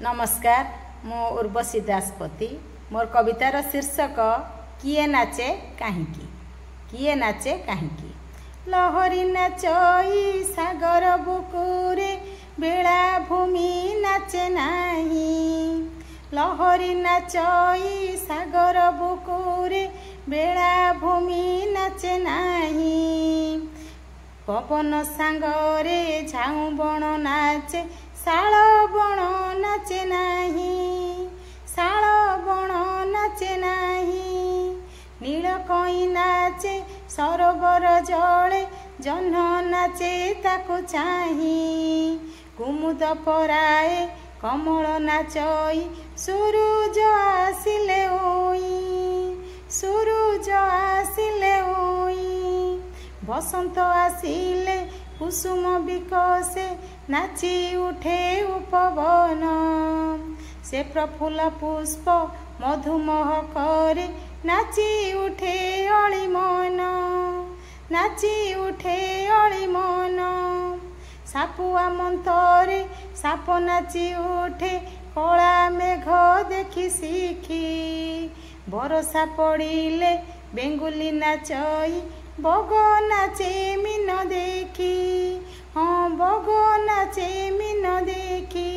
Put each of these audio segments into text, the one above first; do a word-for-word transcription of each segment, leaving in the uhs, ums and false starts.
नमस्कार मो उर्वशी दासपति मोर कवितार शीर्षक किए नाचे काहींकी किए नाचे काहींकी। लहरी नाचई सागर बुकुरे बेलाभूमि नाचे नाही। लहरी नाचई सागर बुकुरे बेलाभूमि नाचे नाही। पवन सांगरे झाऊ बण नाचे शाल बण नाचे नाही। शाल बण नाचे नाही। नील कई नाचे सरोवर जले जह्न नाचे ताकु चाही। कुमुद पराए कमल नाचई सूरज आसिले ओई। सूरज आसिले ओई। बसंत आसिले कुसुम विकसे नाची उठे उपवन। से प्रफुल्ल पुष्प मधुमह करे नाची उठे अलिमन। नाची उठे अलिमन। सापुआ मंतरे साप नाची उठे कला मेघ देखी शिखी। बरसा पड़िले बेंगुली नाचई बग नाचे मीन देखी। हाँ बग नाचे मीन देखी।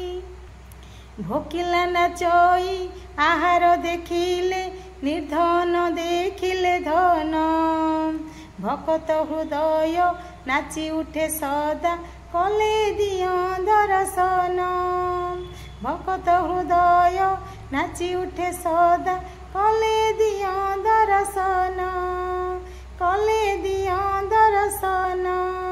भोकिला नाचई आहार देखिले निर्धन देखिले धन। भकत हृदय नाची उठे सदा कले दिय दर्शन। भकत हृदय नाची उठे सदा कले दिय दर्शन। कले दिय दर्शन।